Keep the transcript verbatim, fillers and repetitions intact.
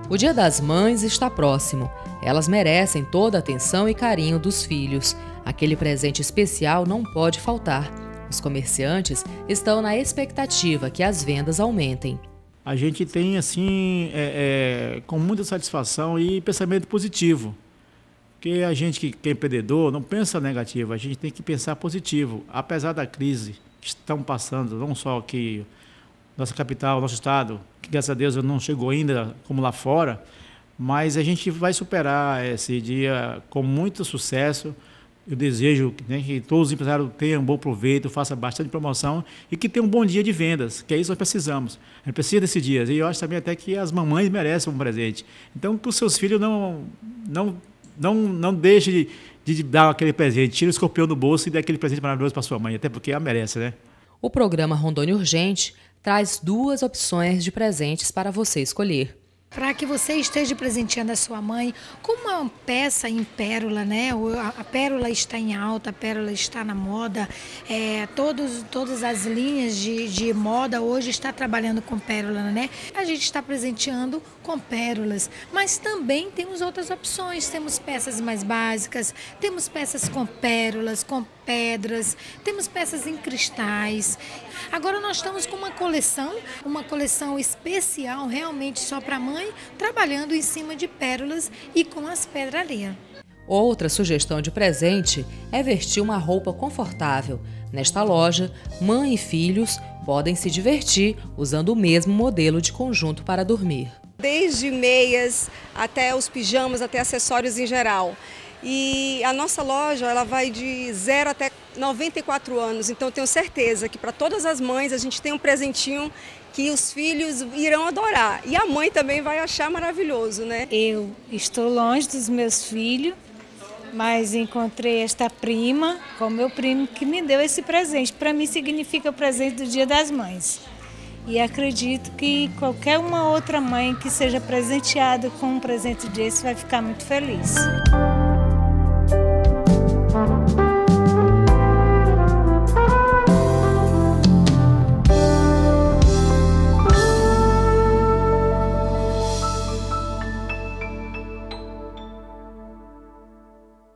O Dia das Mães está próximo. Elas merecem toda a atenção e carinho dos filhos. Aquele presente especial não pode faltar. Os comerciantes estão na expectativa que as vendas aumentem. A gente tem, assim, é, é, com muita satisfação e pensamento positivo. Porque a gente que, que é empreendedor não pensa negativo, a gente tem que pensar positivo. Apesar da crise que estão passando, não só aqui, nossa capital, nosso estado, que graças a Deus não chegou ainda como lá fora, mas a gente vai superar esse dia com muito sucesso. Eu desejo, né, que todos os empresários tenham um bom proveito, façam bastante promoção e que tenham um bom dia de vendas, que é isso que nós precisamos. A gente precisa desses dias. E eu acho também até que as mamães merecem um presente. Então, que os seus filhos não, não, não, não deixem de, de dar aquele presente. Tira o escorpião do bolso e dê aquele presente maravilhoso para sua mãe, até porque ela merece, né? O programa Rondônia Urgente traz duas opções de presentes para você escolher. Para que você esteja presenteando a sua mãe com uma peça em pérola, né? A pérola está em alta, a pérola está na moda. É, todos, todas as linhas de, de moda hoje estão trabalhando com pérola, né? A gente está presenteando com pérolas, mas também temos outras opções. Temos peças mais básicas, temos peças com pérolas, com pedras, temos peças em cristais. Agora nós estamos com uma coleção, uma coleção especial realmente só para mãe, trabalhando em cima de pérolas e com as pedrarias. Outra sugestão de presente é vestir uma roupa confortável. Nesta loja, mãe e filhos podem se divertir usando o mesmo modelo de conjunto para dormir. Desde meias até os pijamas, até acessórios em geral. E a nossa loja ela vai de zero até noventa e quatro anos, então eu tenho certeza que para todas as mães a gente tem um presentinho que os filhos irão adorar. E a mãe também vai achar maravilhoso, né? Eu estou longe dos meus filhos, mas encontrei esta prima com meu primo que me deu esse presente. Para mim significa o presente do Dia das Mães. E acredito que qualquer uma outra mãe que seja presenteada com um presente desse vai ficar muito feliz.